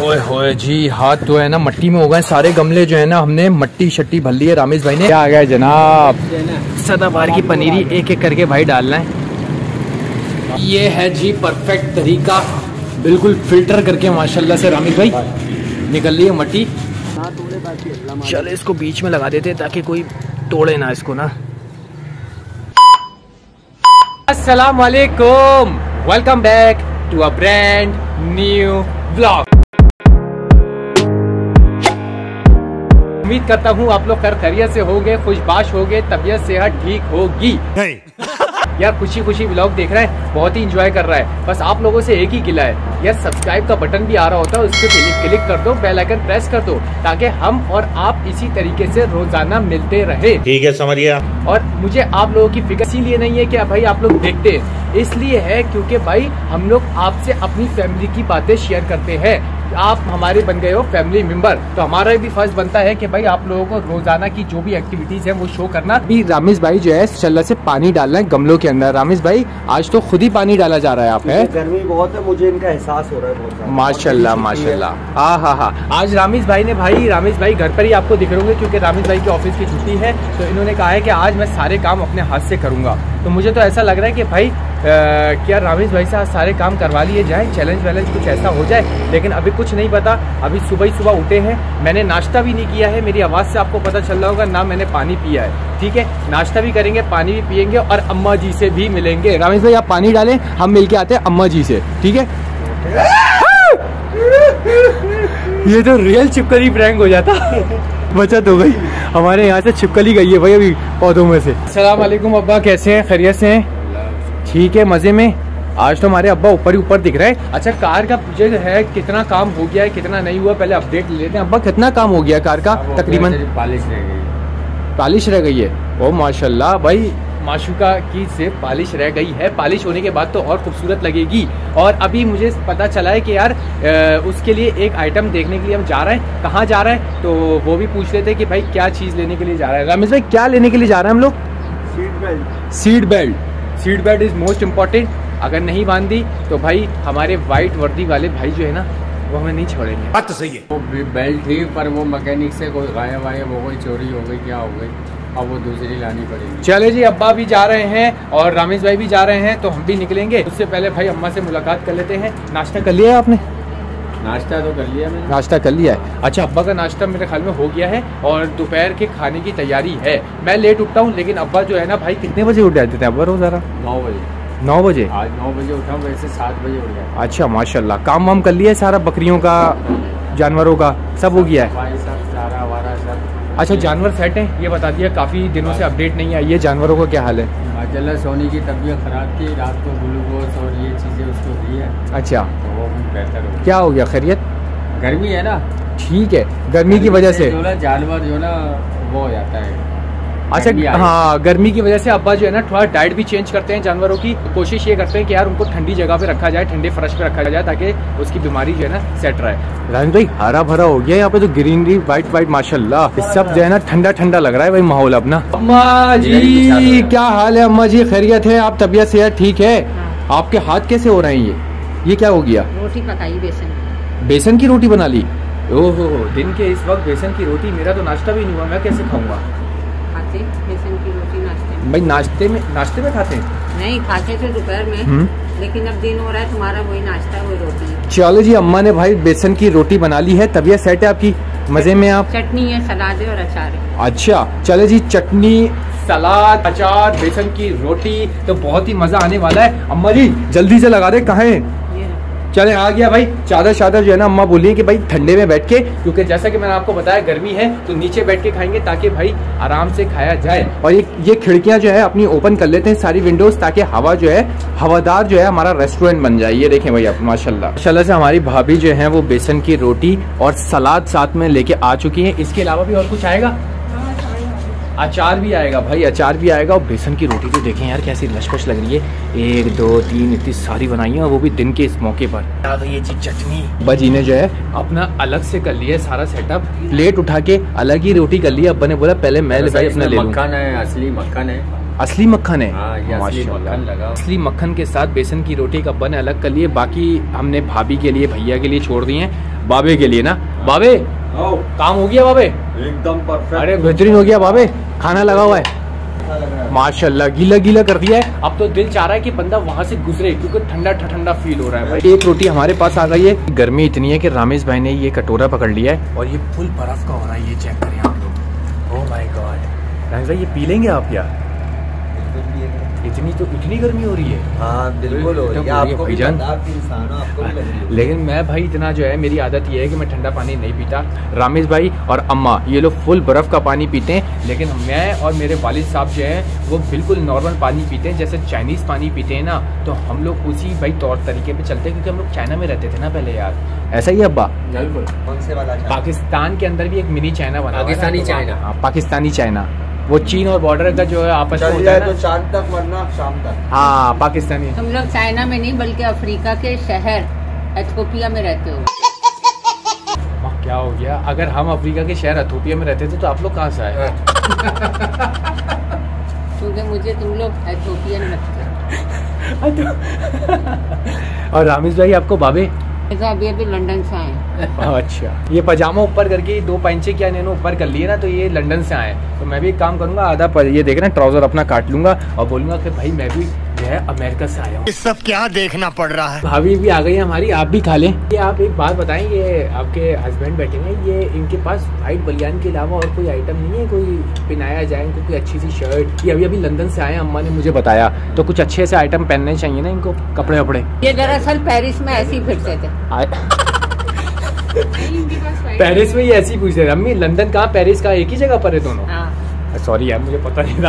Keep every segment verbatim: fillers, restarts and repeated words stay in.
ओए होए जी, हाथ तो है ना मट्टी में हो गए सारे गमले जो है ना, हमने मट्टी शट्टी भर ली है। रामेश भाई ने क्या आ गया जनाब, सदाबहार की पनीरी एक एक करके भाई डालना है। ये है जी परफेक्ट तरीका, बिल्कुल फिल्टर करके माशाल्लाह से रामेश भाई निकल रही है मट्टी। चलो इसको बीच में लगा देते ताकि कोई तोड़े ना इसको ना। अस्सलाम वालेकुम, welcome back to a brand new vlog. उम्मीद करता हूँ आप लोग खैर खैरियत से होंगे, खुशबाश होंगे, तबीयत सेहत ठीक होगी। यार खुशी खुशी व्लॉग देख रहे हैं, बहुत ही इंजॉय कर रहा है। बस आप लोगों से एक ही गिला है यार, सब्सक्राइब का बटन भी आ रहा होता है, उस पर क्लिक क्लिक कर दो, बेल आइकन प्रेस कर दो, ताकि हम और आप इसी तरीके से रोजाना मिलते रहे। ठीक है, समझ गया। और मुझे आप लोगों की फिक्र इसीलिए नहीं है कि भाई आप लोग देखते हैं, इसलिए है क्योंकि भाई हम लोग आपसे अपनी फैमिली की बातें शेयर करते हैं। आप हमारे बन गए हो फैमिली मेंबर, तो हमारा भी फर्ज बनता है कि भाई आप लोगों को रोजाना की जो भी एक्टिविटीज है वो शो करना। भी रामेश भाई जो है चल्ला से पानी डालना है गमलों के अंदर। रामेश भाई आज तो खुद ही पानी डाला जा रहा है, आप है गर्मी बहुत है, मुझे इनका एहसास हो रहा है बहुत। माशाल्लाह माशाल्लाह, हाँ हाँ हाँ। आज रामेश भाई ने भाई रामेश भाई घर पर ही आपको दिख रहे होंगे क्योंकि रामेश भाई की ऑफिस की छुट्टी है, तो इन्होंने कहा है कि आज मैं सारे काम अपने हाथ से करूंगा। तो मुझे तो ऐसा लग रहा है कि भाई आ, क्या रामेश भाई से आज सारे काम करवा लिए जाए, चैलेंज वैलेंज कुछ ऐसा हो जाए। लेकिन अभी कुछ नहीं पता, अभी सुबह ही सुबह उठे हैं, मैंने नाश्ता भी नहीं किया है, मेरी आवाज़ से आपको पता चल रहा होगा, ना मैंने पानी पिया है। ठीक है, नाश्ता भी करेंगे, पानी भी पियेंगे और अम्मा जी से भी मिलेंगे। रामेश भाई आप पानी डालें, हम मिलके आते हैं अम्मा जी से, ठीक है। ये तो रियल छिपकली प्रैंक हो जाता। बचत हो गई, हमारे यहाँ से छिपकली गई है भाई अभी पौधों में से। अस्सलाम वालेकुम अब्बा, कैसे हैं, खैरियत से हैं? ठीक है, मजे में। आज तो हमारे अब्बा ऊपर ही ऊपर दिख रहे हैं। अच्छा, कार का प्रोजेक्ट है, कितना काम हो गया है कितना नहीं हुआ, पहले अपडेट ले लेते हैं। अब्बा कितना काम हो गया कार का? तकरीबन पॉलिश रह गई। पॉलिश रह गई है? ओ माशाल्लाह भाई, माशूका की से पॉलिश रह गई है, पॉलिश होने के बाद तो और खूबसूरत लगेगी। और अभी मुझे पता चला है कि यार उसके लिए एक आइटम देखने के लिए हम जा रहे हैं। कहाँ जा रहे हैं तो वो भी पूछ लेते हैं कि भाई क्या चीज़ लेने के लिए जा रहे हैं। रमेश भाई क्या लेने के लिए जा रहे हैं हम लोग? Seat belt. Seat belt, seat belt is most important. अगर नहीं बांधी तो भाई हमारे वाइट वर्दी वाले भाई जो है ना वो हमें नहीं छोड़ेंगे। बात तो सही है। वो बेल्ट थी पर वो मैकेनिक से कोई गायब आया, वो कोई चोरी हो गई, क्या हो गई, अब वो दूसरी लानी पड़ेगी। चले जी, अब्बा भी जा रहे हैं और रामेश भाई भी जा रहे हैं, तो हम भी निकलेंगे। उससे पहले भाई अम्मा से मुलाकात कर लेते हैं। नाश्ता कर लिया है आपने? नाश्ता तो कर लिया मैंने। नाश्ता कर लिया है? अच्छा, अब्बा का नाश्ता मेरे ख्याल में हो गया है और दोपहर के खाने की तैयारी है। मैं लेट उठता हूँ, लेकिन अब्बा जो है ना भाई कितने बजे उठ जाते थे अब्बा रोजाना? नौ बजे। नौ बजे? आज नौ बजे उठा, वैसे सात बजे उठ गया। अच्छा माशाल्लाह, काम वाम कर लिया है सारा, बकरियों का जानवरों का सब हो गया है? सब चारा वारा सब। अच्छा, जानवर सेट हैं, ये बता दिया। काफ़ी दिनों से अपडेट नहीं आई है, जानवरों का क्या हाल है? माशाल्लाह सोनी की तबीयत खराब थी, रात को ग्लूकोज और ये चीज़ें उसको दी है। अच्छा, तो वो भी बेहतर हो। क्या हो गया, खैरियत? गर्मी है ना। ठीक है, गर्मी की वजह से जो ना जानवर जो ना वो हो जाता है। अच्छा हाँ, गर्मी की वजह से अब्बा जो है ना थोड़ा डाइट भी चेंज करते हैं जानवरों की। कोशिश ये करते हैं कि यार उनको ठंडी जगह पे रखा जाए, ठंडे फर्श पे रखा जाए, ताकि उसकी बीमारी जो है ना सेट रहे। राजेश भाई हरा भरा हो गया यहाँ पे तो, ग्रीनरी वाइट वाइट माशाल्लाह, सब जो है ना ठंडा ठंडा लग रहा है भाई माहौल अपना। अम्मा जी क्या हाल है? अम्मा जी खैरियत है? आप तबीयत सेहत ठीक है? आपके हाथ कैसे हो रहे हैं? ये ये क्या हो गया? रोटी पकाई बेसन। बेसन की रोटी बना ली? ओहो, दिन के इस वक्त बेसन की रोटी? मेरा तो नाश्ता भी नहीं हुआ, मैं कैसे खाऊंगा? खाते बेसन की रोटी नाश्ते में। भाई नाश्ते में नाश्ते में खाते हैं? नहीं खाते थे दोपहर में, लेकिन अब दिन हो रहा है, तुम्हारा वही नाश्ता वही रोटी। चलो जी, अम्मा ने भाई बेसन की रोटी बना ली है, तबीयत सेट है आपकी? मजे में आप? चटनी है, सलाद है और अचार है। अच्छा चले जी, चटनी सलाद अचार बेसन की रोटी तो बहुत ही मजा आने वाला है। अम्मा जी जल्दी से लगा दे, कहाँ है? चले आ गया भाई। चादर चादर जो है ना अम्मा बोली है कि भाई ठंडे में बैठ के, क्योंकि जैसा कि मैंने आपको बताया गर्मी है तो नीचे बैठ के खाएंगे ताकि भाई आराम से खाया जाए। और ये ये खिड़कियां जो है अपनी ओपन कर लेते हैं सारी विंडोज, ताकि हवा जो है हवादार जो है हमारा रेस्टोरेंट बन जाए। ये देखें भाई आप माशाल्लाह माशाल्लाह से हमारी भाभी जो है वो बेसन की रोटी और सलाद साथ में लेके आ चुकी है। इसके अलावा भी और कुछ आएगा? अचार भी आएगा भाई, अचार भी आएगा। और बेसन की रोटी तो देखें यार कैसी लशपश लग रही है, एक दो तीन इतनी सारी बनाई है, वो भी दिन के इस मौके पर। आ गई ये चीज चटनी। बजी ने जो है अपना अलग से कर लिया सारा सेटअप, प्लेट उठा के अलग ही रोटी कर ली। अब्बा ने बोला पहले मैं भाई अपना ले लूं। मक्खन है, असली मक्खन है। असली मक्खन है? हाँ, ये असली मक्खन लगा। असली मक्खन के साथ बेसन की रोटी का बन अलग कर लिए, बाकी हमने भाभी के लिए भैया के लिए छोड़ दिए हैं। बाबे के लिए ना। बाबे काम हो गया बाबे? एकदम परफेक्ट। अरे बेहतरीन हो गया बाबे, खाना लगा हुआ है माशाल्लाह, गीला गीला कर दिया है। अब तो दिल चाह रहा है कि बंदा वहाँ से गुजरे क्योंकि ठंडा ठंडा फील हो रहा है भाई। एक रोटी हमारे पास आ गई है। गर्मी इतनी है कि रामेश भाई ने ये कटोरा पकड़ लिया है और ये फुल बर्फ का हो रहा है। ये चेक करें आप लोग। ओह माय गॉड रामेश भाई, ये पी लेंगे आप क्या? इतनी तो इतनी गर्मी हो रही है। हाँ बिल्कुल हो रही है, आपको भी पता, आप इंसान हो, आपको भी लग रही है। लेकिन मैं भाई इतना जो है, मेरी आदत ये है कि मैं ठंडा पानी नहीं पीता। रामेश भाई और अम्मा ये लोग फुल बर्फ़ का पानी पीते हैं, लेकिन मैं और मेरे वालिद साहब जो हैं वो बिल्कुल नॉर्मल पानी पीते हैं, जैसे चाइनीज़ पानी पीते हैं ना। तो हम लोग उसी भाई तौर तरीके पे चलते हैं क्योंकि हम लोग चाइना में रहते थे ना पहले यार। ऐसा ही अब्बा? बिल्कुल। कौन से वाला? पाकिस्तान के अंदर भी एक मिनी चाइना बना, पाकिस्तानी चाइना। हाँ पाकिस्तानी चाइना, वो चीन और बॉर्डर का जो है आपस में होता है ना, तो चांद तक वरना शाम तक। हाँ पाकिस्तानी। तुम लोग चाइना में नहीं बल्कि अफ्रीका के शहर एथियोपिया में रहते हो। क्या हो गया? अगर हम अफ्रीका के शहर एथियोपिया में रहते थे तो आप लोग कहाँ से आए? क्योंकि मुझे तुम लोग एथियोपियन लगते हो। और रामेश भाई आपको बाबे? अभी अभी लंदन से आए। अच्छा, ये पजामा ऊपर करके दो पैंचे क्या इन्होंने ऊपर कर लिए ना, तो ये लंदन से आए। तो मैं भी एक काम करूंगा, आधा पर ये देख रहे हैं ट्राउजर अपना काट लूंगा और बोलूंगा कि भाई मैं भी जो है अमेरिका से आया हूँ। इस सब क्या देखना पड़ रहा है। भाभी भी आ गई है हमारी, आप भी खा लें। ये आप एक बात बताएं, ये आपके हस्बैंड बैठे हैं, ये इनके पास व्हाइट बलियान के अलावा और कोई आइटम नहीं है? कोई पहनाया जाए इनको, कोई अच्छी सी शर्ट? ये अभी अभी लंदन से आए, अम्मा ने मुझे बताया, तो कुछ अच्छे से आइटम पहनने चाहिए ना इनको, कपड़े वपड़े। ये दरअसल पेरिस में ऐसे ही फिरते थे। पेरिस में ये ऐसी पूछ रहे अम्मी, लंदन कहाँ पेरिस कहाँ, एक ही जगह पर है दोनों? सॉरी यार मुझे पता नहीं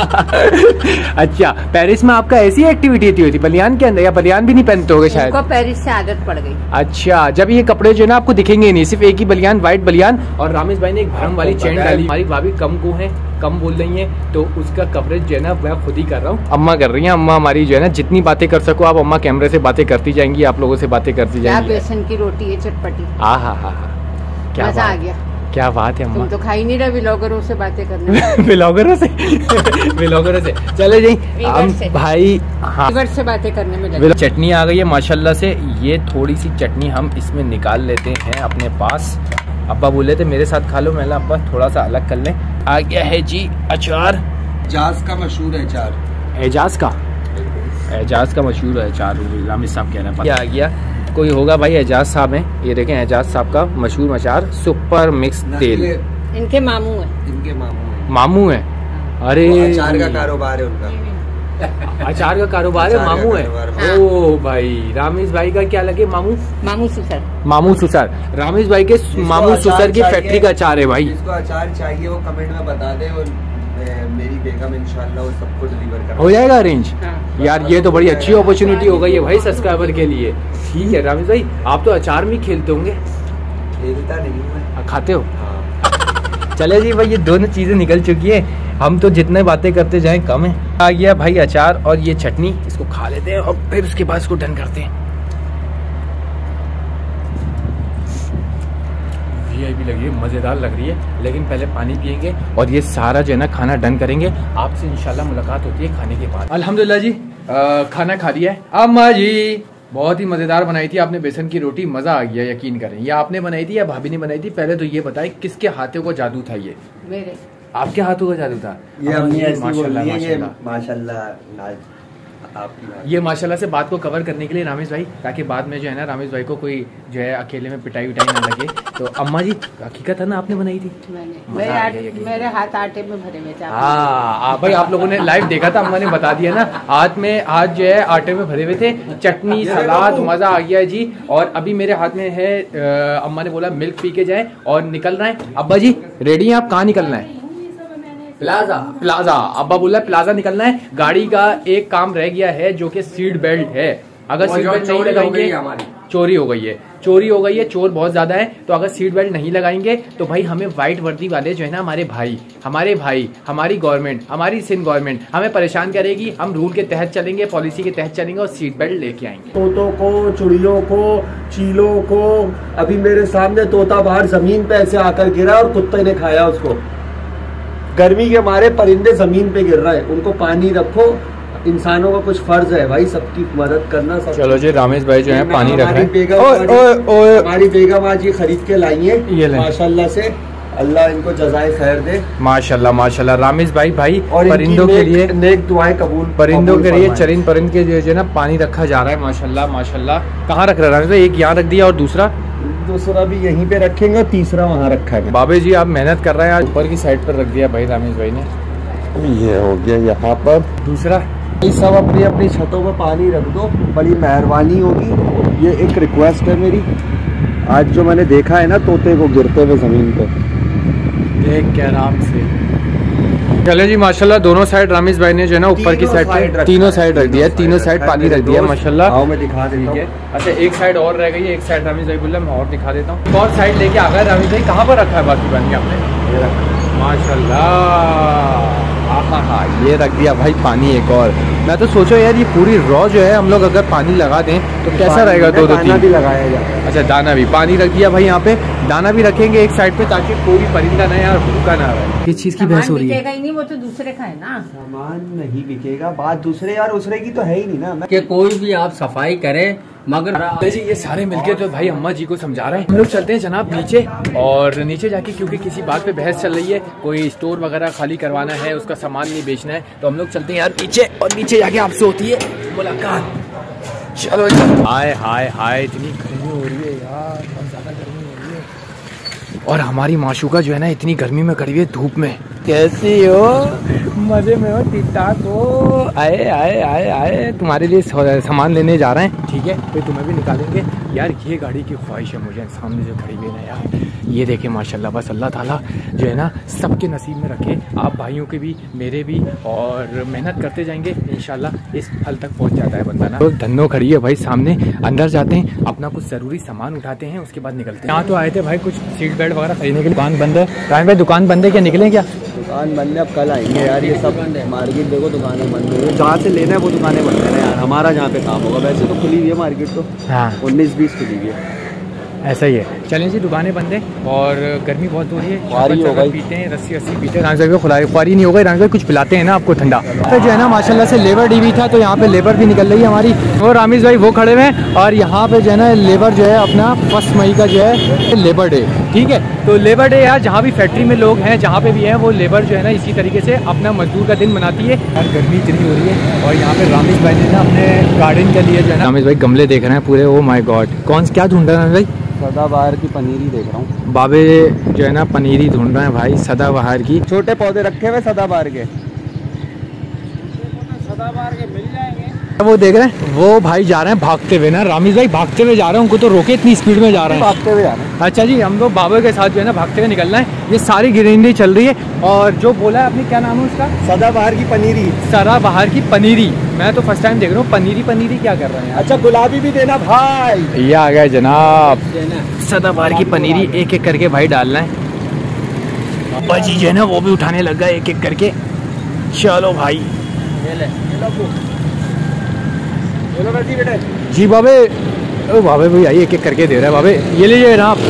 था। अच्छा, पेरिस में आपका ऐसी एक्टिविटी होती थी बलियान के अंदर, या बलियान भी नहीं पहनते होगे शायद? उनको पेरिस से आदत पड़ गई। अच्छा, जब ये कपड़े जो है ना आपको दिखेंगे नहीं, सिर्फ एक ही बलियान, व्हाइट बलियान। और रामेश भाई ने एक भरम वाली चेन डाली। हमारी भाभी कम को है, कम बोल रही है, तो उसका कवरेज जो है ना मैं खुद ही कर रहा हूँ। अम्मा कर रही है, अम्मा हमारी जो है ना जितनी बातें कर सको आप, अम्मा कैमरे से बातें करती जाएंगी, आप लोगों से बातें करती जाएंगी। बेसन की रोटी है चटपटी। हाँ हाँ हाँ, क्या मजा आ गया। क्या बात है अम्मा। तुम तो खा ही नहीं रहे व्लॉगरों से बातें करने। व्लॉगरों से व्लॉगरों से चले जी हम भाई। हाँ से बातें करने में। चटनी आ गई है माशाल्लाह से। ये थोड़ी सी चटनी हम इसमें निकाल लेते हैं अपने पास। अब्बा बोले थे मेरे साथ खा लो, मैंने अब्बा थोड़ा सा अलग कर लें। आ गया है जी अचार। एजाज का मशहूर है अचार। एजाज का एजाज का मशहूर है अचार, रामेश साहब कह रहे हैं। आ गया कोई होगा भाई, एजाज साहब हैं, ये देखें एजाज साहब का मशहूर अचार, सुपर मिक्स तेल। इनके मामू है। इनके मामू है। मामू है? अरे अचार का कारोबार है उनका। अचार का कारोबार है, मामू है। ओ भाई, रामेश भाई का क्या लगे? मामू मामू सुसर। मामू सुसर, रामेश भाई के मामू सुसर की फैक्ट्री का अचार है भाई। जिसको अचार चाहिए वो कमेंट में बता दे और मेरी बेगम इंशाल्लाह वो सबको डिलीवर कर हो जाएगा अरेंज। हाँ। यार ये तो बड़ी अच्छी अपॉर्चुनिटी हो गई है भाई सब्सक्राइबर के लिए। ठीक है रामेश भाई, आप तो अचार में खेलते होंगे? खेलता नहीं मैं। खाते हो? हाँ। चले जी भाई, ये दोनों चीजें निकल चुकी है, हम तो जितने बातें करते जाएं कम है। आ गया भाई अचार और ये चटनी, इसको खा लेते हैं और फिर उसके बाद इसको डन करते हैं। भी लगी है, मजेदार लग रही है, लेकिन पहले पानी पियेंगे और ये सारा जो है ना खाना डन करेंगे। आपसे इंशाल्लाह मुलाकात होती है खाने के बाद। अल्हम्दुलिल्लाह जी आ, खाना खा लिया है। अम्मा जी बहुत ही मजेदार बनाई थी आपने बेसन की रोटी, मजा आ गया यकीन करें। ये आपने बनाई थी या भाभी ने बनाई थी? पहले तो ये बताएं किसके हाथों का जादू था ये? मेरे। आपके हाथों का जादू था? ये अम्मी ऐसी माशाल्लाह बोल रही है, माशाल्लाह माशाल्लाह आपकी। ये माशाल्लाह से बात को कवर करने के लिए रामेश भाई, ताकि बाद में जो है ना रामेश भाई को कोई जो है अकेले में पिटाई विटाई ना लगे। तो अम्मा जी हकीकत है ना आपने बनाई थी? मैंने मेरे, आटे, मेरे हाथ आटे में भरे हुए थे। हाँ भाई आप लोगों ने लाइव देखा था, अम्मा ने बता दिया ना, हाथ में हाथ जो है आटे में भरे हुए थे, चटनी सलाद, मजा आ गया जी। और अभी मेरे हाथ में है, अम्मा ने बोला मिल्क पी के जाए और निकल रहे हैं। अब्बा जी रेडी हैं आप? कहाँ निकलना है? प्लाजा। प्लाजा, अब्बा बोला प्लाजा निकलना है। गाड़ी का एक काम रह गया है जो कि सीट बेल्ट है। अगर सीट बेल्ट नहीं लगाएंगे, चोरी हो गई है, चोरी हो गई है, चोर बहुत ज्यादा है। तो अगर सीट बेल्ट नहीं लगाएंगे तो भाई हमें व्हाइट वर्दी वाले जो है ना हमारे भाई हमारे भाई हमारी गवर्नमेंट, हमारी सिंध गवर्नमेंट हमें परेशान करेगी। हम रूल के तहत चलेंगे, पॉलिसी के तहत चलेंगे और सीट बेल्ट लेके आएंगे। तोतों को, चिड़ियों को, चीलों को, अभी मेरे सामने तोता बाहर जमीन पे ऐसे आकर गिरा और कुत्ते ने खाया उसको। गर्मी के मारे परिंदे जमीन पे गिर रहे हैं, उनको पानी रखो, इंसानों का कुछ फर्ज है भाई, सबकी मदद करना। सब चलो जी, रामेश भाई जो है पानी रख रहे हैं। हमारी बेगम आज ये खरीद के लाई है माशाल्लाह से, अल्लाह इनको जज़ाए खैर दे। माशाल्लाह माशाल्लाह। रामेश भाई भाई और परिंदों के लिए नेक दुआएं कबूल, परिंदों के लिए चरिंद परिंद के जो है ना पानी रखा जा रहा है माशाल्लाह माशाल्लाह। कहाँ रख रहे हैं रामेश भाई? एक यहाँ रख दिया और दूसरा दूसरा भी यहीं पे रखेंगे, तीसरा वहाँ रखा है। बाबे जी आप मेहनत कर रहे हैं, आज ऊपर की साइड पर रख दिया भाई रामेश भाई ने। ये हो गया यहाँ पर दूसरा। ये सब अपनी अपनी छतों पर पानी रख दो, बड़ी मेहरबानी होगी। ये एक रिक्वेस्ट है मेरी, आज जो मैंने देखा है ना तोते को गिरते हुए जमीन पे, देख के आराम से। चलो जी माशाल्लाह, दोनों साइड रामेश भाई ने जो है ना ऊपर की साइड पे तीनों साइड रख दिया, तीनों साइड पानी रख दिया माशाल्लाह। आओ मैं दिखा देता हूं। अच्छा एक साइड और रह गई है, एक साइड रामेश भाई बोला मैं और दिखा देता हूँ। और साइड लेके आ गए रामेश भाई, कहाँ पर रखा है बाकी पानी आपने? माशाल्लाह, हाँ हाँ ये रख दिया भाई पानी एक और। मैं तो सोचो यार ये पूरी रॉ जो है हम लोग अगर पानी लगा दें तो कैसा रहेगा? दो दो तीन भी लगाया जाए। अच्छा दाना भी, पानी रख दिया भाई यहाँ पे, दाना भी रखेंगे एक साइड पे ताकि कोई भी परिंदा ना यार भूखा ना रहे। किस चीज की बहस हो रही है? ही नहीं, वो तो दूसरे का है ना। सामान नहीं बिकेगा, बात दूसरे यार दूसरे की तो है ही नहीं ना। कि कोई भी आप सफाई करें, मगर जी ये सारे मिलके तो भाई अम्मा जी को समझा रहे हैं। हम लोग चलते हैं जनाब नीचे, और नीचे जाके क्योंकि किसी बात पे बहस चल रही है, कोई स्टोर वगैरह खाली करवाना है, उसका सामान नहीं बेचना है, तो हम लोग चलते हैं यार नीचे, और नीचे जाके आपसे होती है मुलाकात। चलो हाय हाय हाय, इतनी गर्मी हो रही है यार, बहुत ज्यादा गर्मी हो रही है। और हमारी माशूका जो है ना इतनी गर्मी में खड़ी है धूप में। कैसी हो? मजे में हो? ठीक ठाक हो? आए आए आए आए तुम्हारे लिए सामान लेने जा रहे हैं, ठीक है फिर तुम्हें भी निकालेंगे यार। ये गाड़ी की ख्वाहिश है मुझे, सामने जो खड़ी हुई है ना यार, ये देखे माशाल्लाह। बस अल्लाह ताला जो है ना सबके नसीब में रखे, आप भाइयों के भी मेरे भी, और मेहनत करते जाएंगे इंशाल्लाह इस फल तक पहुंच जाता है बंदा ना। तो धन्नो खड़ी है भाई सामने, अंदर जाते हैं, अपना कुछ ज़रूरी सामान उठाते हैं, उसके बाद निकलते हैं। यहाँ तो आए थे भाई कुछ सीट बेल्ट वगैरह खरीदने के लिए। दुकान बंद है राम भाई, दुकान बंद है क्या? निकलें क्या? दुकान बंद है, अब कल आएंगे यार। ये सब मार्केट देखो, दुकानें बंद है, जहाँ से लेना है वो दुकानें बंद है यार। हमारा जहाँ पे काम होगा, वैसे तो खुली हुई है मार्केट तो, हाँ उन्नीस बीस खुली हुई है, ऐसा ही है। चलें जी, दुकानें बंद है और गर्मी बहुत हो रही है, ख्वारी हो गई, पीते हैं रस्सी रस्सी पीते हैं। खुला ख्वारी नहीं हो गई राम भाई, कुछ पिलाते हैं ना आपको ठंडा। तो जो है ना माशाल्लाह से लेबर डी भी था, तो यहाँ पे लेबर भी निकल रही है हमारी, और रामेश भाई वो खड़े हुए हैं, और यहाँ पे जो है ना लेबर जो है अपना फर्स्ट मई का जो है लेबर डे, ठीक है। तो लेबर डे यार जहाँ भी फैक्ट्री में लोग हैं, जहाँ पे भी हैं, वो लेबर जो है ना इसी तरीके से अपना मजदूर का दिन मनाती है। यार गर्मी इतनी हो रही है, और यहाँ पे रामेश भाई ने ना अपने गार्डन के लिए जो है ना, रामेश भाई गमले देख रहे हैं पूरे। ओ माय गॉड, कौन क्या ढूंढ रहे हैं भाई? सदाबहार की पनीरी देख रहा हूँ। बाबे जो है ना पनीरी ढूंढ रहे हैं भाई, सदाबहार की। छोटे पौधे रखे हुए सदाबहार के, सदाबहार के मिल जाएंगे। वो देख रहे हैं वो भाई जा रहे हैं भागते हुए ना, रामेश भाई भागते हुए जा रहे हैं, उनको तो रोके इतनी स्पीड में जा रहे हैं, भागते हुए जा रहे हैं। अच्छा जी, हम लोग बाबा के साथ जो है ना भागते हुए निकलना है। ये सारी ग्रीनरी चल रही है, और जो बोला है आपने, क्या नाम है उसका? सदाबहार की पनीरी। सदाबहार की पनीरी, मैं तो फर्स्ट टाइम देख रहा हूँ। पनीरी पनीरी क्या कर रहे हैं? अच्छा गुलाबी भी देना भाई। ये आ गए जनाब, सदाबहार की पनीरी एक एक करके भाई डालना है। बाजी जो है ना वो भी उठाने लग गए एक एक करके। चलो भाई जी बाबे, ओ बाबे भाई आइए, एक एक करके दे रहा है बाबे, ये लीजिए ना आप।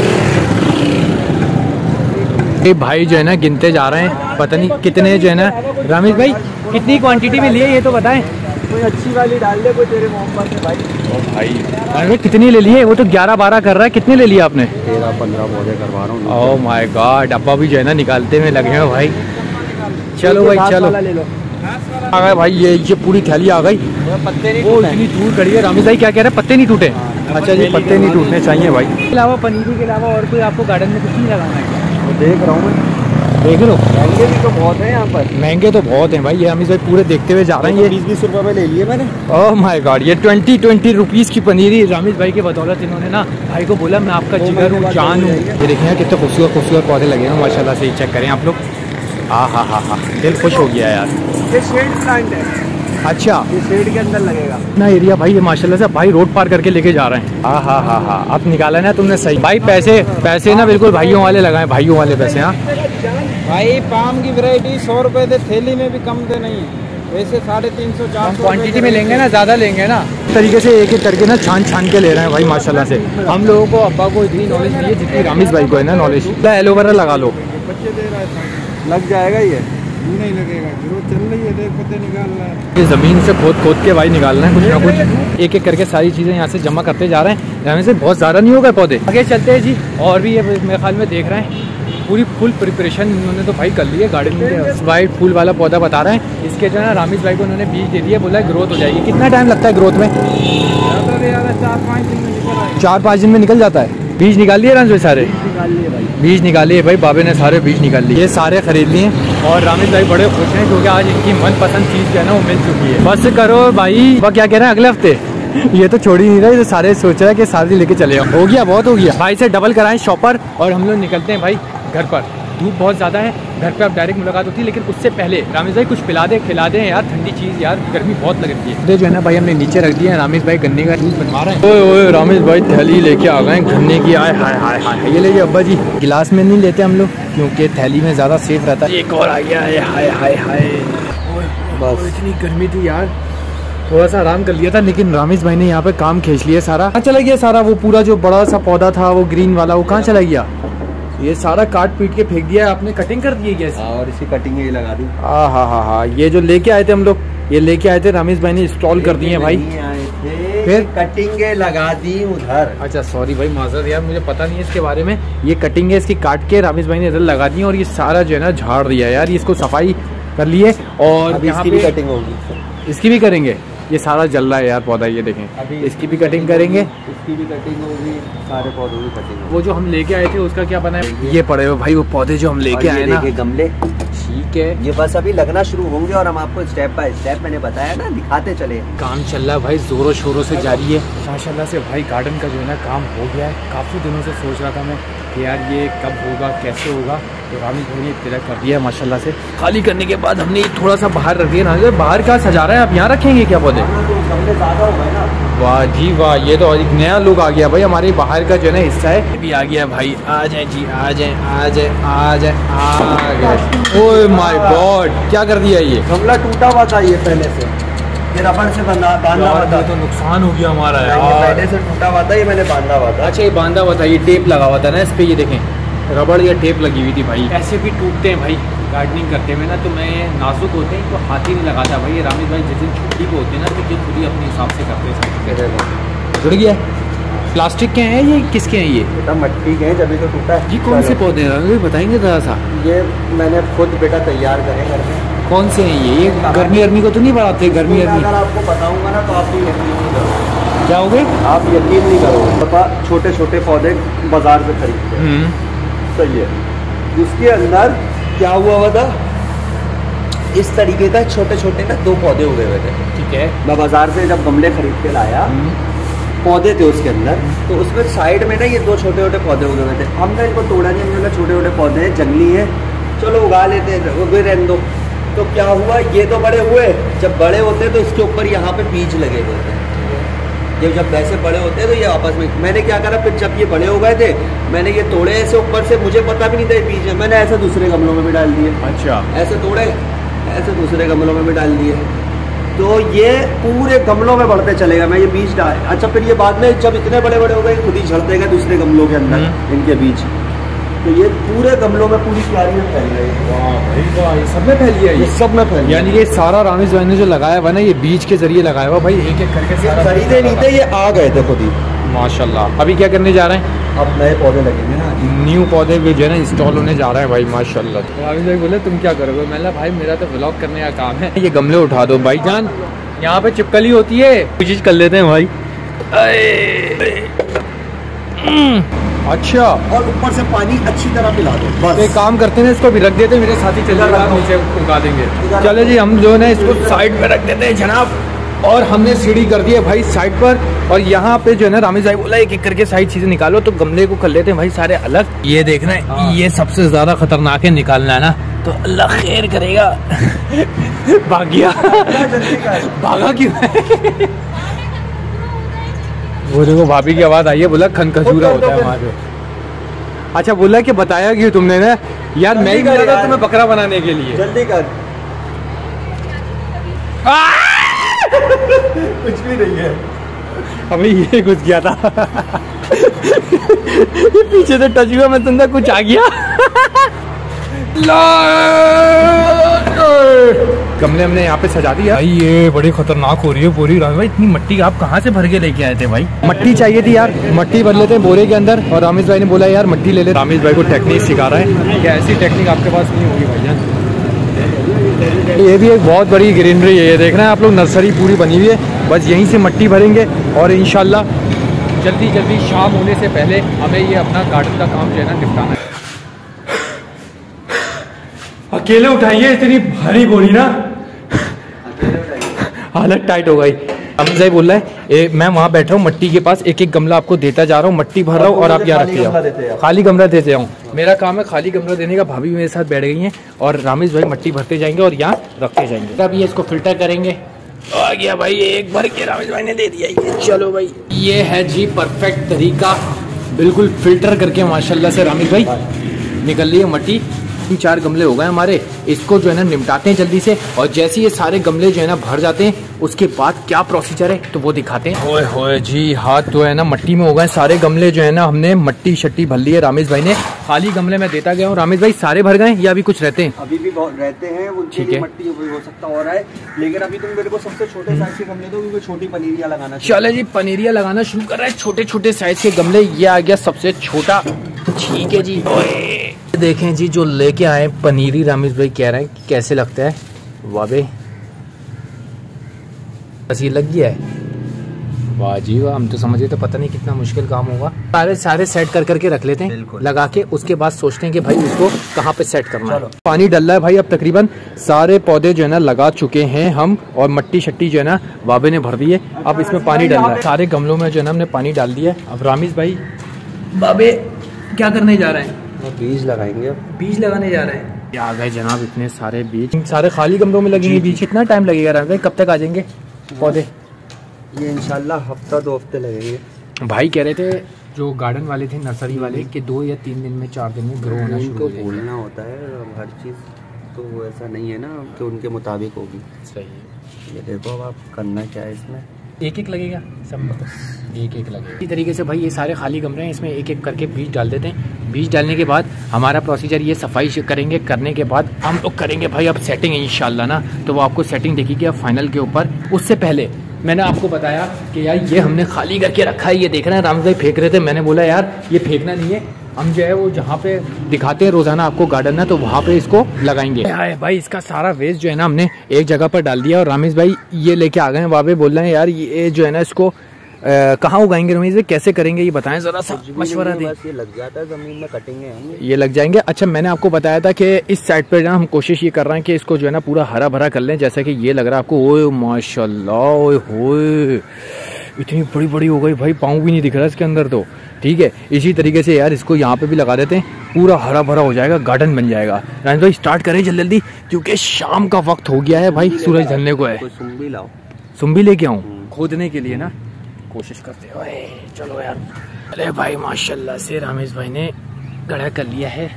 ये भाई जो है ना गिनते जा रहे हैं, पता नहीं कितने जो है ना। रामेश भाई कितनी क्वांटिटी में लिए ये तो बताएं। कोई अच्छी वाली डाल दे, कोई तेरे मोहब्बत में भाई। ओ भाई रामेश भाई कितनी ले लिए? वो तो ग्यारह बारह कर रहा है, कितने ले लिए आपने? तेरह पंद्रह पौधे करवा रहा हूँ। ओह माय गॉड, अब्बा भी जो है ना निकालते में लगे हैं भाई। चलो भाई चलो, ले लो। आ गए भाई, ये ये पूरी थैली आ गई। पत्ते नहीं वो इतनी दूर खड़ी है। रामेश भाई क्या कह रहे हैं? पत्ते नहीं टूटे? अच्छा जी, पत्ते नहीं टूटने चाहिए भाई। इसके अलावा पनीरी के अलावा और कोई आपको गार्डन में कुछ नहीं लगाना है? वो देख रहा हूँ मैं, देख लो। महंगे भी तो बहुत है यहाँ पर, महंगे तो बहुत हैं भाई। ये रामेश भाई पूरे देखते हुए जा रहे हैं। ये बीस बीस रुपए में ले लिए मैंने। ओह माय गॉड, ये ट्वेंटी ट्वेंटी रुपीज़ की पनीरी रामेश भाई के बदौलत इन्होंने ना भाई को बोला मैं आपका जिगर हूँ, जान हूँ। ये देखें कितने खूबसूरत खूबसूरत पौधे लगे हैं माशाल्लाह से, चेक करें आप लोग। हाँ हाँ हाँ हाँ, दिल खुश हो गया यार। ये शेड प्लांट है। अच्छा, ये शेड के अंदर लगेगा ना एरिया भाई। ये माशाल्लाह से भाई रोड पार करके लेके जा रहे हैं। हाँ हाँ हाँ हाँ, अब निकाला ना तुमने सही भाई। पैसे पैसे ना बिल्कुल भाइयों वाले लगाए, भाइयों वाले पैसे। हाँ भाई पाम की वैरायटी सौ रुपए दे, थैली में भी कम दे नहीं है, वैसे साढ़े तीन सौ चार सौ क्वान्टिटी में लेंगे ना, ज़्यादा लेंगे ना, तरीके से एक एक करके ना छान छान के ले रहे हैं भाई माशाल्लाह से। हम लोगों को अब्बा को इतनी नॉलेज नहीं है जितनी रामेश भाई को है ना नॉलेज। एलोवेरा लगा लो, लग जाएगा ये। नहीं लगेगा, जरूरत चल रही है, देख पत्ते निकाल रहा है। ये ज़मीन से खोद खोद के भाई निकालना है कुछ ना कुछ, एक एक करके सारी चीज़ें यहाँ से जमा करते जा रहे हैं। यहाँ से बहुत ज़्यादा नहीं होगा पौधे, आगे चलते हैं जी। और भी ये मेरे ख्याल में देख रहे हैं पूरी फुल प्रिपरेशन इन्होंने तो भाई कर ली है गार्डन में। वाइट फूल वाला पौधा बता रहे हैं, इसके जो है रामेश भाई को उन्होंने बीज दे दिया, बोला ग्रोथ हो जाएगी। कितना टाइम लगता है ग्रोथ में? चार पाँच दिन में निकल आए। चार पाँच दिन में निकल जाता है। बीज निकाल लिए रामेश भाई सारे? निकाल लिए भाई, बीज निकाल लिए भाई, बाबे ने सारे बीज निकाल लिए, ये सारे खरीद लिए। और रामेश भाई बड़े खुश हैं क्योंकि आज इनकी मनपसंद चीज़ जो है ना वो मिल चुकी है। बस करो भाई, वह क्या कह रहे हैं अगले हफ्ते ये तो छोड़ ही नहीं रहा, ये तो सारे सोच रहा है कि सारे लेके चले हो गया, बहुत हो गया। भाई से डबल कराएं शॉपर और हम लोग निकलते हैं भाई घर पर। धूप बहुत ज़्यादा है, घर पे अब डायरेक्ट मुलाकात होती है, लेकिन उससे पहले रामेश भाई कुछ पिला दे खिला दे यार, ठंडी चीज़ यार, गर्मी बहुत लगती है। जो है ना भाई हमने नीचे रख दिया है, रामेश भाई गन्ने का जूस बनवा रहे हैं। ओए ओए रामेश भाई थैली लेके आ गए गन्ने की, आए हाय हाय हाय। ये लीजिए अब्बा जी, गिलास में नहीं लेते हम लोग क्योंकि थैली में ज़्यादा सेफ रहता है। एक और आ गया है, हाय हाय हाय। बस इतनी गर्मी थी यार, थोड़ा सा आराम कर लिया था, लेकिन रामेश भाई ने यहाँ पे काम खींच लिया सारा। कहाँ चला गया सारा वो पूरा जो बड़ा सा पौधा था वो ग्रीन वाला, वो कहाँ चला गया? ये सारा काट पीट के फेंक दिया है आपने, कटिंग कर दी है कैसे? और इसी कटिंग ये लगा दी। हाँ हाँ हाँ हाँ, ये जो लेके आए थे हम लोग, ये लेके आए थे रामेश भाई ने इंस्टॉल कर दिए हैं भाई। आए थे, फिर कटिंगे लगा दी उधर। अच्छा सॉरी भाई, माजर यार, मुझे पता नहीं है इसके बारे में। ये कटिंग है इसकी, काट के रामेश भाई ने इधर लगा दी और ये सारा जो है ना झाड़ दिया यार, इसको सफाई कर लिए। और यहाँ पे कटिंग होगी, इसकी भी करेंगे। ये सारा जल रहा है यार पौधा, ये देखें, अभी इसकी भी कटिंग करेंगे, इसकी भी कटिंग होगी, सारे पौधों की कटिंग होगी। वो जो हम लेके आए थे उसका क्या बना है? ये पड़े हुए भाई वो पौधे जो हम लेके आए ना, गमले। ठीक है, ये बस अभी लगना शुरू होंगे और हम आपको स्टेप बाय स्टेप, मैंने बताया ना, दिखाते चले। काम चल रहा है भाई, जोरों शोरों से जारी है माशाल्लाह से भाई। गार्डन का जो है ना काम हो गया है, काफ़ी दिनों से सोच रहा था मैं कि यार ये कब होगा कैसे होगा, तो रामेश भाई ने इत्तला कर दिया है माशाल्लाह से। खाली करने के बाद हमने थोड़ा सा बाहर रख दिया ना। बाहर क्या सजा रहे हैं आप? यहाँ रखेंगे क्या पौधे? ज़्यादा हो गए ना। वाह जी वाह, ये तो एक नया लुक आ गया भाई, हमारे बाहर का जो है ना हिस्सा है ये भी आ गया भाई। आ जाए जी, आ जाए आ जाए आ जाए आ गए। ओह माय गॉड, क्या कर दिया ये? गमला टूटा हुआ था ये पहले से, ये रबड़ से बांधा बांधा हुआ था। तो नुकसान हो गया हमारा ये पहले से टूटा हुआ था, ये मैंने बांधा हुआ था। अच्छा ये बांधा हुआ था, ये टेप लगा हुआ था ना इस पे, ये देखें रबड़ या टेप लगी हुई थी भाई। ऐसे भी टूटते हैं भाई गार्डनिंग करते हुए ना, तो मैं नाजुक होते हैं तो हाथ ही नहीं लगाता भाई। ये रामेश भाई जिस दिन छुट्टी पे होते हैं ना, तो ये खुद ही अपने हिसाब से करते हैं। जुड़ गया प्लास्टिक के हैं ये किसके हैं? ये बेटा मट्टी के हैं, जब तो टूटा है। जी कौन से पौधे हैं बताएंगे ज़रा सा? ये मैंने खुद बेटा तैयार करे घर में। कौन से हैं ये? ये गर्मी गर्मी को तो नहीं बढ़ाते? गर्मी गर्मी अगर आपको बताऊंगा ना तो आप भी यकीन नहीं करोगे। क्या हो गए? आप यकीन नहीं करोगे। पापा छोटे छोटे पौधे बाजार से खरीदते हैं, सही है। उसके अंदर क्या हुआ हुआ था, इस तरीके का छोटे छोटे ना दो पौधे उगे हुए थे। ठीक है, मैं बाजार से जब गमले खरीद के लाया, पौधे थे उसके अंदर, तो उसमें साइड में ना ये दो छोटे छोटे पौधे उगे हुए थे। हमने इनको तोड़ा नहीं, हमने छोटे छोटे पौधे हैं, जंगली है, चलो उगा लेते हैं, उगे रहने दो। तो क्या हुआ, ये तो बड़े हुए, जब बड़े होते हैं तो इसके ऊपर यहाँ पे बीज लगे हुए थे। ये जब वैसे बड़े होते हैं तो ये आपस में, मैंने क्या करा फिर जब ये बड़े हो गए थे, मैंने ये तोड़े ऐसे ऊपर से, मुझे पता भी नहीं था ये बीज है, मैंने ऐसे दूसरे गमलों में भी डाल दिए। अच्छा, ऐसे तोड़े ऐसे दूसरे गमलों में भी डाल दिए, तो ये पूरे गमलों में बढ़ते चलेगा। मैं ये बीज डाल, अच्छा फिर ये बाद में जब इतने बड़े बड़े हो गए खुद ही झड़ते गए दूसरे गमलों के अंदर इनके बीज, तो ये पूरे गमलों में पूरी क्यारी में फैल गई। वाह भाई वाह, ये सब में फैल गया, ये सब में फैल, यानी ये सारा रामेश भाई ने जो लगाया हुआ ना, ये बीज के जरिए लगाया हुआ भाई, एक एक करके सारा खरीदे नहीं थे, ये आ गए थे खुद ही माशाल्लाह। अभी क्या करने जा रहे हैं? अब नए पौधे लगेंगे ना, न्यू पौधे भी जो है ना इंस्टॉल होने जा रहे हैं भाई माशाल्लाह। रामेश भाई बोले तुम क्या करोगे? मैंने भाई मेरा तो व्लॉग करने का काम है। ये गमले उठा दो भाई जान, यहाँ पे चिपकली होती है, कुछ चीज कर लेते हैं भाई। अच्छा, और ऊपर से पानी अच्छी तरह पिला दो बस। एक काम करते हैं, इसको भी रख देते हैं, मेरे साथी चल रहा है, नीचे उगा देंगे। चले जी, हम जो है ना इसको साइड में रख देते हैं जनाब। और हमने सीढ़ी कर दी है भाई साइड पर, और यहाँ पे जो है ना रामेश भाई बोला एक एक करके साइड चीजें निकालो, तो गमले को कर लेते हैं भाई सारे अलग। ये देखना है, ये सबसे ज्यादा खतरनाक है, निकालना है ना तो अल्लाह खैर करेगा। भाग गया, भागा क्यों? वो देखो भाभी की आवाज आई है, बोला खनखजूरा होता है वहाँ पे। अच्छा बोला कि बताया क्यों तुमने ना यार? मैं ही गया था तुम्हें बकरा बनाने के लिए। जल्दी कर। कुछ भी नहीं है, अभी ये घुस गया था। ये पीछे से टच हुआ, मैं समझा कुछ आ गया। गमले हमने यहाँ पे सजा दिया भाई। ये बड़ी खतरनाक हो रही है पूरी रामेश भाई। इतनी मट्टी आप कहाँ से भर के लेके आए थे भाई? मट्टी चाहिए थी यार, मट्टी भर लेते हैं बोरे के अंदर। और रामेश भाई ने बोला यार मट्टी ले ले। रामेश भाई को टेक्निक सिखा रहा है कि ऐसी टेक्निक आपके पास नहीं होगी भाईजान। ये भी एक बहुत बड़ी ग्रीनरी है, ये देखना है आप लोग, नर्सरी पूरी बनी हुई है। बस यहीं से मट्टी भरेंगे और इंशाल्लाह जल्दी जल्दी शाम होने से पहले हमें ये अपना गार्डन का काम जो है ना निपटाना है। अकेले उठाइए इतनी भारी बोरी ना, हालत टाइट हो गई। रामेश भाई बोल रहा है ए, मैं वहाँ बैठ रहा हूँ मट्टी के पास, एक एक गमला आपको देता जा रहा हूँ, मट्टी भर रहा हूँ और आप यहाँ रखते जाओ। खाली गमला देते जाऊँ, मेरा काम है खाली गमला देने का। भाभी मेरे साथ बैठ गई हैं और रामेश भाई मट्टी भरते जाएंगे और यहाँ रखते जाएंगे। अब ये इसको फिल्टर करेंगे। आ गया भाई, एक भर के रामेश भाई ने दे दिया ये। चलो भाई, ये है जी परफेक्ट तरीका, बिल्कुल फिल्टर करके माशाल्लाह से रामेश भाई निकल रही है मट्टी। तीन चार गमले हो गए हमारे, इसको जो है ना निपटाते हैं जल्दी से। और जैसे ये सारे गमले जो है ना भर जाते हैं उसके बाद क्या प्रोसीजर है तो वो दिखाते हैं। ओए होए जी, हाथ तो है ना मट्टी में हो गए सारे गमले जो है ना, हमने मट्टी शट्टी भर ली है रामेश भाई ने। खाली गमले में देता गया हूँ। रामेश भाई सारे भर गए या अभी कुछ रहते हैं? अभी भी बहुत रहते हैं, ठीक है, मट्टी हो सकता हो रहा है, लेकिन अभी तुम मेरे को सबसे छोटे साइज के गमले दो क्योंकि छोटी पनीरिया लगाना। चले जी, पनीरिया लगाना शुरू कर रहा है। छोटे छोटे साइज के गमले, ये आ गया सबसे छोटा। ठीक है जी, देखें जी जो लेके आए पनीरी, रामेश भाई कह रहे हैं कि कैसे लगता है। वाबे बस ये लग गया है। वाह जी वाह, हम तो समझे तो पता नहीं कितना मुश्किल काम होगा। सारे सारे सेट कर करके रख लेते हैं लगा के, उसके बाद सोचते हैं कि भाई इसको कहाँ पे सेट करना है। पानी डल रहा है भाई, अब तकरीबन सारे पौधे जो है ना लगा चुके हैं हम, और मट्टी शट्टी जो है ना बाबे ने भर दी है। अब इसमें पानी डल रहा है, सारे गमलों में जो है ना हमने पानी डाल दिया है। अब रामेश भाई बाबे क्या करने जा रहे हैं? बीज लगाएंगे, बीज लगाने जा रहे हैं। आ गए जनाब इतने सारे बीज, सारे खाली गमलों में लगेंगे बीज। कितना टाइम लगेगा रामेश भाई, कब तक आ जाएंगे पौधे? ये इंशाल्लाह हफ्ता दो हफ्ते लगेंगे। भाई कह रहे थे जो गार्डन वाले थे, नर्सरी वाले, कि दो या तीन दिन में, चार दिन में ग्रो होना शुरू हो जाएगा। बोलना होता है हर चीज़, तो वो ऐसा नहीं है ना कि उनके मुताबिक होगी। सही है। ये देखो अब आप करना क्या है इसमें, एक एक लगेगा सब, एक एक लगेगा। इसी तरीके से भाई ये सारे खाली कमरे हैं, इसमें एक एक करके बीज डाल देते हैं। बीज डालने के बाद हमारा प्रोसीजर ये सफाई करेंगे, करने के बाद हम लोग करेंगे भाई अब सेटिंग इंशाल्लाह ना, तो वो आपको सेटिंग देखिए अब फाइनल के ऊपर। उससे पहले मैंने आपको बताया कि यार ये हमने खाली करके रखा है, ये देख रहे हैं रामेश भाई फेंक रहे थे। मैंने बोला यार ये फेंकना नहीं है, हम जो है वो जहाँ पे दिखाते हैं रोजाना आपको गार्डन ना, तो वहाँ पे इसको लगाएंगे। भाई इसका सारा वेस्ट जो है ना हमने एक जगह पर डाल दिया और रामेश भाई ये लेके आ गए हैं। बाबे बोल रहे हैं यार ये जो है ना इसको कहाँ उगाएंगे रमेश भाई, कैसे करेंगे ये बताएं जरा सा, मशवरा दें। ये लग जाता है जमीन में, कटेंगे हम ये लग जाएंगे। अच्छा मैंने आपको बताया था कि इस साइड पे ना हम कोशिश ये कर रहे हैं कि इसको जो है ना पूरा हरा भरा कर लें, जैसा कि ये लग रहा है आपको। ओए माशाल्लाह, ओए होए इतनी बड़ी बड़ी हो गई भाई, पाँव भी नहीं दिख रहा इसके अंदर तो। ठीक है, इसी तरीके से यार इसको यहाँ पे भी लगा देते हैं, पूरा हरा भरा हो जाएगा, गार्डन बन जाएगा। रामेश भाई स्टार्ट करें जल्दी जल्दी, क्योंकि शाम का वक्त हो गया है भाई, सूरज ढलने को है। सुम्बी लाओ, सुम्बी लेके आऊँ खोदने के लिए ना, कोशिश करते हो। चलो यार, अरे भाई माशाल्लाह से रामेश भाई ने गड़ा कर लिया है।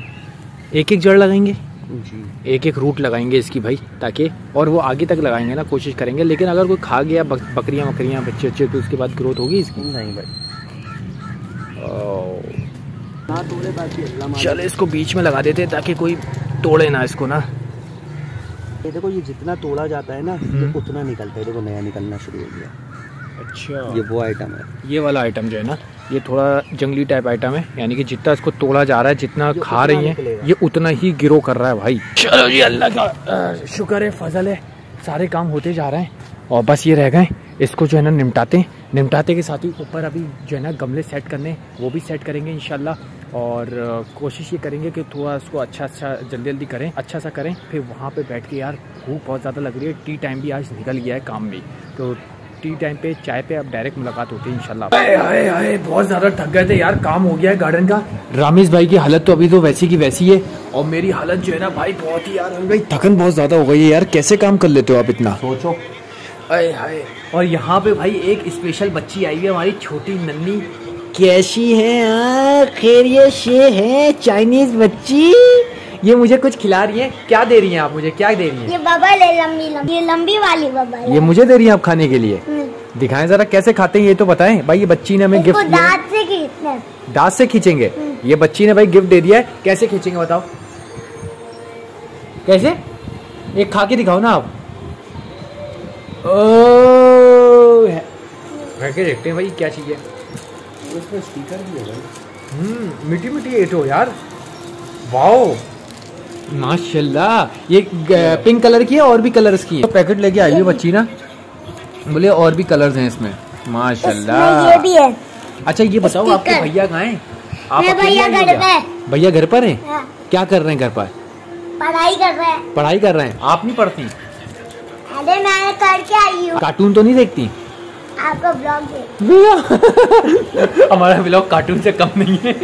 एक एक जड़ लगाएंगे जी, एक एक रूट लगाएंगे इसकी भाई, ताकि और वो आगे तक लगाएंगे ना, कोशिश करेंगे। लेकिन अगर कोई खा गया बक, बकरियां बकरियां बच्चे बच्चे, तो उसके बाद ग्रोथ होगी इसकी नहीं भाई। चलो इसको बीच में लगा देते हैं ताकि कोई तोड़े ना इसको ना। ये देखो, ये जितना तोड़ा जाता है ना ये उतना निकलता है। देखो नया निकलना शुरू हो गया। अच्छा, ये वो आइटम है, ये वाला आइटम जो है ना, ये थोड़ा जंगली टाइप आइटम है, यानी कि जितना इसको तोड़ा जा रहा है, जितना खा रही है ये उतना ही ग्रो कर रहा है भाई। चलो जी, अल्लाह का शुक्र है, फजल है, सारे काम होते जा रहे हैं और बस ये रह गए इसको जो है ना निपटाते हैं। निपटाते के साथ ही ऊपर अभी जो है ना गमले सेट करने, वो भी सेट करेंगे इंशाल्लाह। और कोशिश ये करेंगे कि थोड़ा उसको अच्छा अच्छा जल्दी जल्दी करें, अच्छा सा करें। फिर वहाँ पे बैठ के, यार भूख बहुत ज़्यादा लग रही है, टी टाइम भी आज निकल गया है, काम भी, तो टी टाइम पे चाय पे अब डायरेक्ट मुलाकात होती है इंशाल्लाह। हाय हाय हाय, बहुत ज़्यादा थक गए थे यार, काम हो गया है गार्डन का। रामेश भाई की हालत तो अभी तो वैसी की वैसी है, और मेरी हालत जो है ना भाई बहुत ही, यार भाई थकन बहुत ज़्यादा हो गई है यार। कैसे काम कर लेते हो आप इतना, सोचो। हाय हाय, और यहाँ पे भाई एक स्पेशल बच्ची आई है हमारी, छोटी नन्ही। कैसी है? खैरियत से है? चाइनीज बच्ची, ये मुझे कुछ खिला रही है। क्या दे रही हैं आप मुझे, क्या दे रही हैं? ये बबल है, लंबी लंबी, ये लंबी वाली बबल। ये मुझे दे रही हैं आप खाने के लिए? दिखाएं जरा कैसे खाते हैं ये तो बताएं भाई। ये बच्ची ने हमें गिफ्ट दिया, दांत से खींचना है, दांत से खींचेंगे। ये बच्ची ने भाई गिफ्ट दे दिया है, कैसे खींचेंगे बताओ कैसे? एक खा के दिखाओ ना आप। ओ खा के देखते हैं भाई क्या चीज़ है। उसमें स्टिकर भी है भाई। हम्म मीठी मीठी एट हो यार, वाओ माशाल्लाह। ये पिंक कलर की है और भी कलर्स की है। तो पैकेट लेके आई है बच्ची ना, बोले और भी कलर्स हैं इसमें माशाल्लाह। ये भी है। अच्छा ये बताओ आपके भैया कहाँ हैं? आप मेरे अकेले भैया आई हो घर क्या? पे। भैया घर पर हैं? हाँ, क्या कर रहे हैं घर पर? पढ़ाई कर रहे हैं। पढ़ाई कर रहे हैं। आप नहीं पढ़ती? अरे मैं करके आई हूँ। कार्टून तो नहीं देखती? आपका ब्लॉग देख। हमारा ब्लॉग कार्टून से कम नहीं है।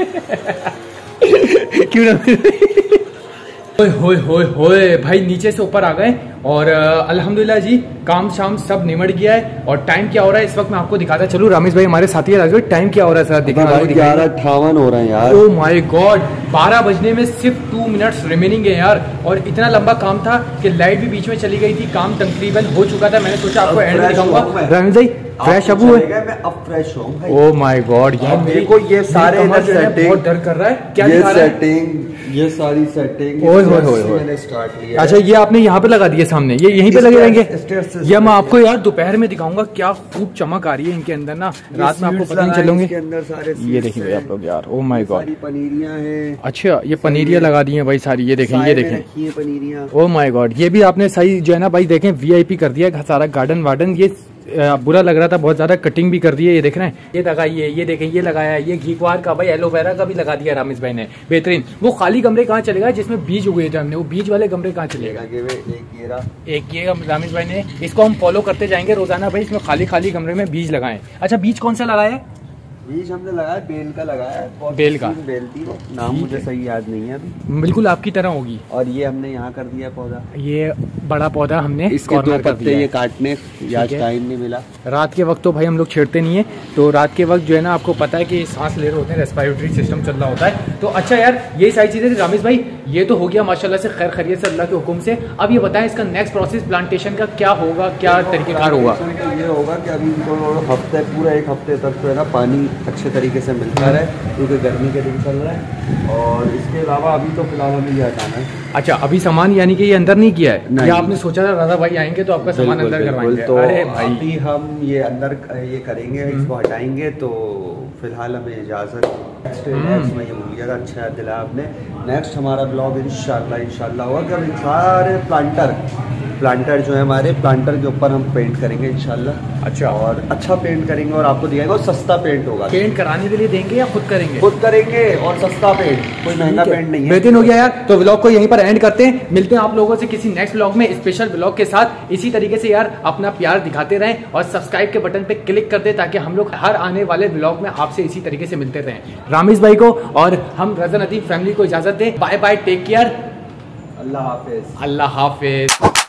क्यों ना? होए होए होए होए भाई नीचे से ऊपर आ गए और अल्हम्दुलिल्लाह जी काम शाम सब निमट गया है। और टाइम क्या हो रहा है इस वक्त मैं आपको दिखाता चलूं। रमेश भाई हमारे साथी है, टाइम क्या हो रहा है सर? देखिए ग्यारह अट्ठावन हो रहे हैं यार। ओह माय गॉड, बारह बजने में सिर्फ टू मिनट्स रिमेनिंग है यार। और इतना लंबा काम था कि लाइट भी बीच में चली गई थी, काम तकरीबन हो चुका था। मैंने सोचा आपको एंड में दिखाऊंगा। रमेश भाई फ्रेश अब हुए? मैं अब फ्रेश हूँ भाई। ओह माय गॉड यार मेरे को ये सारे सेटिंग बहुत डर कर रहा है। क्या ये दिखा रहा है? सेटिंग, ये सारी सेटिंग ओए होए होए होए। मैंने स्टार्ट लिया। अच्छा ये आपने यहाँ पे लगा दिए सामने, ये यहीं पे लगे रहेंगे? स्टेयर से ये मैं आपको यार दोपहर में दिखाऊंगा क्या खूब चमक आ रही है इनके अंदर ना, रात में आपको पता नहीं चलोगे। इसके अंदर सारे ये देखिए भाई आप लोग यार, ओह माय गॉड सारी पनीरियां हैं। अच्छा ये पनीरियां लगा दी हैं भाई सारी, ये देखें ये देखें ये पनीरियां। ओह माय गॉड ये भी आपने सही जो है ना भाई देखें वीआईपी कर दिया है सारा गार्डन वार्डन। ये आ, बुरा लग रहा था बहुत ज्यादा, कटिंग भी कर दी है। ये देख रहे हैं, ये लगाइए, ये देखें ये लगाया है, ये घीक्वार का भाई एलोवेरा का भी लगा दिया रमेश भाई ने, बेहतरीन। वो खाली कमरे कहाँ चलेगा जिसमें बीज उगे थे हमने, वो बीज वाले कमरे कहाँ चलेगा? एक ये रहा, एक ये रमेश भाई ने, इसको हम फॉलो करते जाएंगे रोजाना भाई। इसमें खाली खाली कमरे में बीज लगाएं। अच्छा बीज कौन सा लगाया है? बीज हमने लगाया बेल का लगाया है। बेल का बेल थी वो, नाम मुझे सही याद नहीं है अभी। बिल्कुल आपकी तरह होगी। और ये हमने यहाँ कर दिया पौधा, ये बड़ा पौधा हमने इसके दो पत्ते ये काटने या टाइम नहीं मिला। रात के वक्त तो भाई हम लोग छेड़ते नहीं है, तो रात के वक्त जो है ना आपको पता है कि सांस ले रहे होते हैं, रेस्पिरेटरी सिस्टम चल रहा होता है। तो अच्छा यार यही सारी चीजें थी रमेश भाई। ये तो हो गया माशाल्लाह से खैर खैरियत से अल्लाह के हुक्म से। अब ये बताएं इसका नेक्स्ट प्रोसेस प्लांटेशन का क्या होगा, क्या तरीकेकार होगा? ये होगा कि अभी तो हफ्ते पूरा एक हफ्ते तक जो है ना पानी अच्छे तरीके से मिलता रहे, क्योंकि गर्मी के दिन चल रहा है। और इसके अलावा अभी तो फिलहाल हमें ये हटाना है। अच्छा अभी सामान यानी कि ये अंदर नहीं किया है? नहीं। या आपने सोचा था राधा भाई आएंगे तो आपका सामान अंदर करवाएंगे? तो अरे भाई अभी हम ये अंदर ये करेंगे, इसको हटाएंगे। तो फिलहाल हमें इजाज़त। नेक्स्ट नेक्स्ट में ये बोलिएगा, अच्छा याद दिलाया आपने। नेक्स्ट हमारा ब्लॉग इंशाल्लाह इंशाल्लाह होगा कि हम सारे प्लांटर प्लांटर जो है हमारे प्लांटर के ऊपर हम पेंट करेंगे इंशाल्लाह। अच्छा और अच्छा पेंट करेंगे और आपको दिखाएंगे, और सस्ता पेंट होगा। पेंट कराने के लिए देंगे या खुद करेंगे? खुद करेंगे और सस्ता पेंट, कोई महंगा पेंट नहीं है। बेहतरीन हो गया यार। तो व्लॉग को यहीं पर एंड करते हैं, मिलते हैं आप लोगों से किसी नेक्स्ट व्लॉग में स्पेशल व्लॉग के साथ। इसी तरीके से यार अपना प्यार दिखाते रहें और सब्सक्राइब के बटन पे क्लिक कर दे ताकि हम लोग हर आने वाले व्लॉग में आपसे इसी तरीके से मिलते रहें। रामेश भाई को और हम रज़ा नदीम फैमिली को इजाजत दें। Bye bye, take care, Allah हाफिज। अल्लाह हाफिज।